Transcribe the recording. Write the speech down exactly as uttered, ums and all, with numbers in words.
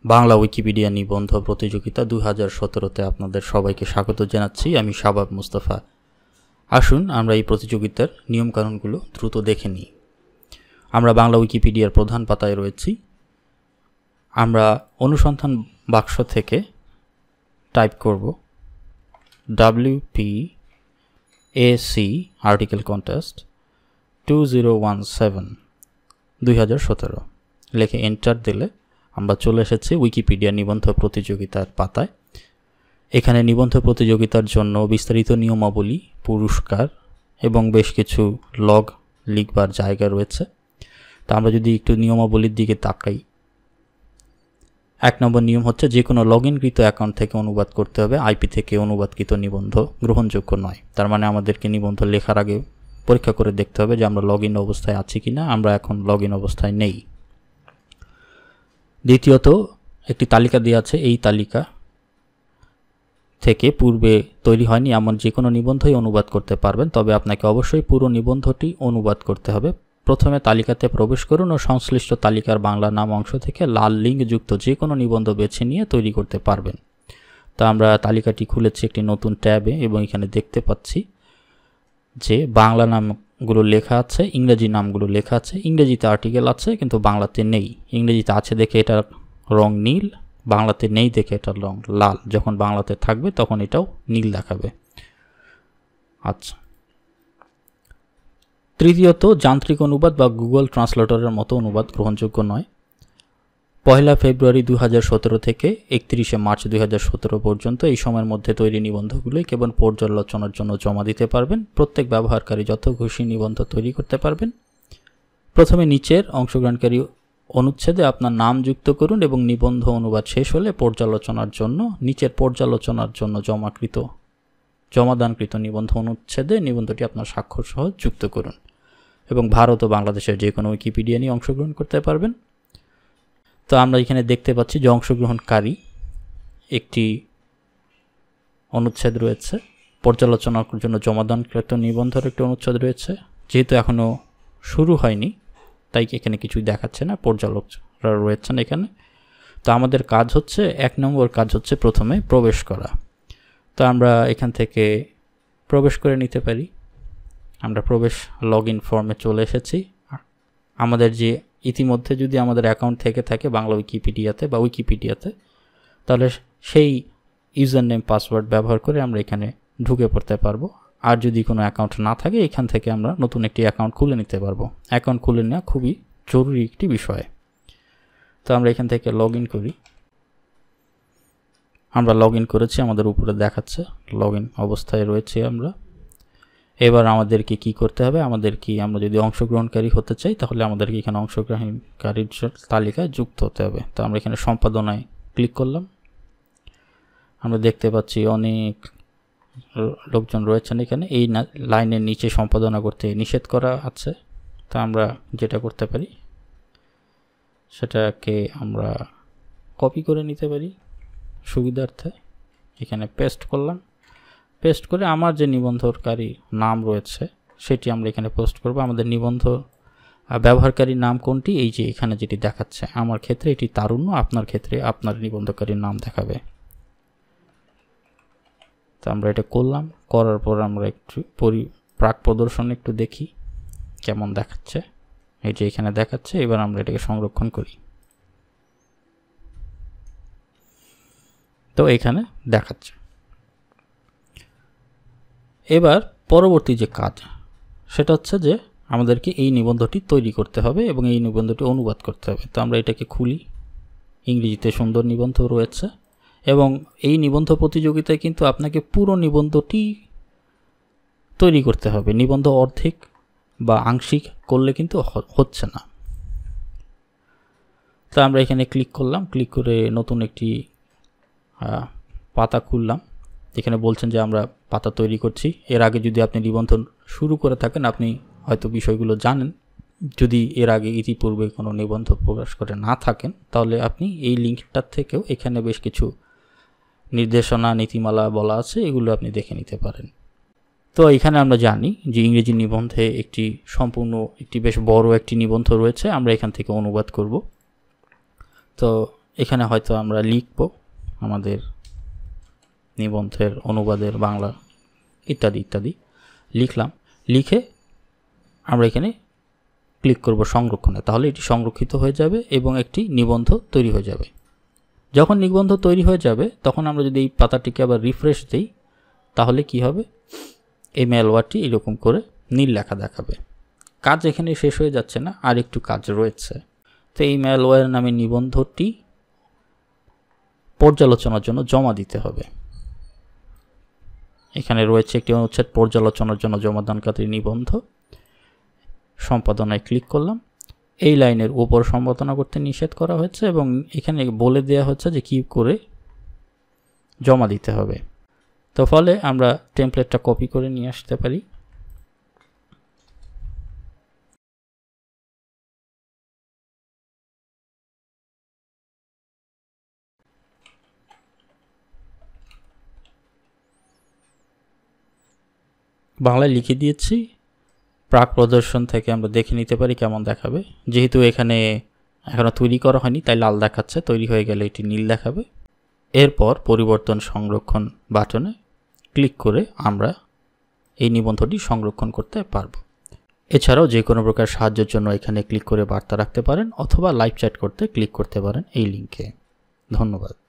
Bangla Wikipedia নিবন্ধ প্রতিযোগিতা দুই হাজার সতেরোতে আপনাদের সবাইকে স্বাগত জানাচ্ছি। আমি শাবাব মুস্তাফা। আসুন আমরা এই প্রতিযোগিতার নিয়মকানুনগুলো দ্রুত দেখে নিই। আমরা বাংলা উইকিপিডিয়ার প্রধান পাতায় রয়েছি। আমরা অনুসন্ধান বাক্স থেকে টাইপ করব W P A C article contest two zero one seven দুই হাজার সতেরো লিখে এন্টার দিলে আমরা চলে এসেছি উইকিপিডিয়া নিবন্ধ প্রতিযোগিতার পাতায়। এখানে নিবন্ধ প্রতিযোগিতার জন্য বিস্তারিত নিয়মাবলী, পুরস্কার এবং বেশ কিছু লগ লিখবার জায়গা রয়েছে। তা আমরা যদি একটু নিয়মাবলীর দিকে তাকাই, এক নম্বর নিয়ম হচ্ছে যে কোনো লগ ইনকৃত অ্যাকাউন্ট থেকে অনুবাদ করতে হবে। আইপি থেকে অনুবাদকৃত নিবন্ধ গ্রহণযোগ্য নয়। তার মানে আমাদেরকে নিবন্ধ লেখার আগে পরীক্ষা করে দেখতে হবে যে আমরা লগ ইন অবস্থায় আছি কিনা। আমরা এখন লগ ইন অবস্থায় নেই। দ্বিতীয়ত, একটি তালিকা দেওয়া আছে। এই তালিকা থেকে পূর্বে তৈরি হয়নি এমন যে কোনো নিবন্ধই অনুবাদ করতে পারবেন, তবে আপনাকে অবশ্যই পুরো নিবন্ধটি অনুবাদ করতে হবে। প্রথমে তালিকাতে প্রবেশ করুন ও সংশ্লিষ্ট তালিকার বাংলা নাম অংশ থেকে লাল লিঙ্ক যুক্ত যে কোনো নিবন্ধ বেছে নিয়ে তৈরি করতে পারবেন। তো আমরা তালিকাটি খুলেছি একটি নতুন ট্যাবে এবং এখানে দেখতে পাচ্ছি যে বাংলা নামগুলো লেখা আছে, ইংরেজি নামগুলো লেখা আছে। ইংরেজিতে আর্টিকেল আছে কিন্তু বাংলাতে নেই। ইংরেজিতে আছে দেখে এটার রং নীল, বাংলাতে নেই দেখে এটার রং লাল। যখন বাংলাতে থাকবে তখন এটাও নীল দেখাবে। আচ্ছা, তৃতীয়ত, যান্ত্রিক অনুবাদ বা গুগল ট্রান্সলেটরের মতো অনুবাদ গ্রহণযোগ্য নয়। পয়লা ফেব্রুয়ারি দুই হাজার সতেরো থেকে একত্রিশে মার্চ দুই হাজার সতেরো পর্যন্ত এই সময়ের মধ্যে তৈরি নিবন্ধগুলোই কেবল পর্যালোচনার জন্য জমা দিতে পারবেন। প্রত্যেক ব্যবহারকারী যত খুশি নিবন্ধ তৈরি করতে পারবেন। প্রথমে নিচের অংশগ্রহণকারী অনুচ্ছেদে আপনার নাম যুক্ত করুন এবং নিবন্ধ অনুবাদ শেষ হলে পর্যালোচনার জন্য নিচের পর্যালোচনার জন্য জমাকৃত জমাদানকৃত নিবন্ধ অনুচ্ছেদে নিবন্ধটি আপনার স্বাক্ষর সহ যুক্ত করুন এবং ভারত ও বাংলাদেশের যে কোনো উইকিপিডিয়া নিয়ে অংশগ্রহণ করতে পারবেন। তো আমরা এখানে দেখতে পাচ্ছি যে অংশগ্রহণকারী একটি অনুচ্ছেদ রয়েছে, পর্যালোচনার জন্য জমাদানকৃত নিবন্ধের একটি অনুচ্ছেদ রয়েছে। যেহেতু এখনও শুরু হয়নি তাই এখানে কিছুই দেখাচ্ছে না, পর্যালোচনা রয়েছেন এখানে। তো আমাদের কাজ হচ্ছে, এক নম্বর কাজ হচ্ছে প্রথমে প্রবেশ করা। তো আমরা এখান থেকে প্রবেশ করে নিতে পারি। আমরা প্রবেশ লগ ইন ফর্মে চলে এসেছি। আমাদের যে ইতিমধ্যে যদি আমাদের অ্যাকাউন্ট থেকে থাকে বাংলা উইকিপিডিয়াতে বা উইকিপিডিয়াতে, তাহলে সেই ইউজার নেম পাসওয়ার্ড ব্যবহার করে আমরা এখানে ঢুকে পড়তে পারবো। আর যদি কোনো অ্যাকাউন্ট না থাকে এখান থেকে আমরা নতুন একটি অ্যাকাউন্ট খুলে নিতে পারবো। অ্যাকাউন্ট খুলে নেওয়া খুবই জরুরি একটি বিষয়। তো আমরা এখান থেকে লগ ইন করি। আমরা লগ ইন করেছি, আমাদের উপরে দেখাচ্ছে লগ ইন অবস্থায় রয়েছে আমরা। এবার আমাদেরকে কি করতে হবে, আমাদের কি আমরা যদি অংশগ্রহণকারী হতে চাই তাহলে আমাদেরকে এখানে অংশগ্রহণকারীর তালিকায় যুক্ত হতে হবে। তো আমরা এখানে সম্পাদনায় ক্লিক করলাম। আমরা দেখতে পাচ্ছি অনেক লোকজন রয়েছেন এখানে। এই লাইনের নিচে সম্পাদনা করতে নিষেধ করা আছে। তা আমরা যেটা করতে পারি সেটাকে আমরা কপি করে নিতে পারি সুবিধার্থে। এখানে পেস্ট করলাম। পেস্ট করে আমার যে নিবন্ধকারী নাম রয়েছে সেটি আমরা এখানে পোস্ট করব। আমাদের নিবন্ধ ব্যবহারকারীর নাম কোনটি, এই যে এখানে যেটি দেখাচ্ছে, আমার ক্ষেত্রে এটি তারুণ্য, আপনার ক্ষেত্রে আপনার নিবন্ধকারীর নাম দেখাবে। তো আমরা এটা করলাম। করার পর আমরা একটু পরি প্রাক প্রদর্শন একটু দেখি কেমন দেখাচ্ছে। এই যে এখানে দেখাচ্ছে। এবার আমরা এটাকে সংরক্ষণ করি। তো এখানে দেখাচ্ছে। এবার পরবর্তী যে কাজ সেটা হচ্ছে যে আমাদেরকে এই নিবন্ধটি তৈরি করতে হবে এবং এই নিবন্ধটি অনুবাদ করতে হবে। তো আমরা এটাকে খুলি। ইংরেজিতে সুন্দর নিবন্ধ রয়েছে এবং এই নিবন্ধ প্রতিযোগিতায় কিন্তু আপনাকে পুরো নিবন্ধটি তৈরি করতে হবে। নিবন্ধ অর্ধেক বা আংশিক করলে কিন্তু হচ্ছে না। তো আমরা এখানে ক্লিক করলাম। ক্লিক করে নতুন একটি পাতা খুললাম। এখানে বলছেন যে আমরা পাতা তৈরি করছি। এর আগে যদি আপনি নিবন্ধ শুরু করে থাকেন আপনি হয়তো বিষয়গুলো জানেন। যদি এর আগে ইতিপূর্বে কোনো নিবন্ধ প্রকাশ করে না থাকেন তাহলে আপনি এই লিঙ্কটার থেকেও এখানে বেশ কিছু নির্দেশনা, নীতিমালা বলা আছে, এগুলো আপনি দেখে নিতে পারেন। তো এখানে আমরা জানি যে ইংরেজি নিবন্ধে একটি সম্পূর্ণ একটি বেশ বড় একটি নিবন্ধ রয়েছে। আমরা এখান থেকে অনুবাদ করব। তো এখানে হয়তো আমরা লিখব আমাদের নিবন্ধের অনুবাদের বাংলা ইত্যাদি ইত্যাদি লিখলাম, লিখে আমরা এখানে ক্লিক করব সংরক্ষণে। তাহলে এটি সংরক্ষিত হয়ে যাবে এবং একটি নিবন্ধ তৈরি হয়ে যাবে। যখন নিবন্ধ তৈরি হয়ে যাবে তখন আমরা যদি এই পাতাটিকে আবার রিফ্রেশ দিই তাহলে কি হবে, এই ম্যালওয়্যারটি এরকম করে নীল লেখা দেখাবে। কাজ এখানে শেষ হয়ে যাচ্ছে না, আর একটু কাজ রয়েছে। তো এই ম্যালওয়্যার নামে নিবন্ধটি পর্যালোচনার জন্য জমা দিতে হবে। এখানে রয়েছে একটি অনুচ্ছেদ পর্যালোচনার জন্য জমাদানকারী নিবন্ধ। সম্পাদনায় ক্লিক করলাম। এই লাইনের উপর সম্পাদনা করতে নিষেধ করা হয়েছে এবং এখানে বলে দেওয়া হচ্ছে যে কি করে জমা দিতে হবে। তো ফলে আমরা টেমপ্লেটটা কপি করে নিয়ে আসতে পারি। বাংলায় লিখে দিয়েছি। প্রাক প্রদর্শন থেকে আমরা দেখে নিতে পারি কেমন দেখাবে। যেহেতু এখানে এখনো তৈরি করা হয়নি তাই লাল দেখাচ্ছে, তৈরি হয়ে গেলে এটি নীল দেখাবে। এরপর পরিবর্তন সংরক্ষণ বাটনে ক্লিক করে আমরা এই নিবন্ধটি সংরক্ষণ করতে পারব। এছাড়াও যে কোনো প্রকার সাহায্যের জন্য এখানে ক্লিক করে বার্তা রাখতে পারেন অথবা লাইভ চ্যাট করতে ক্লিক করতে পারেন এই লিঙ্কে। ধন্যবাদ।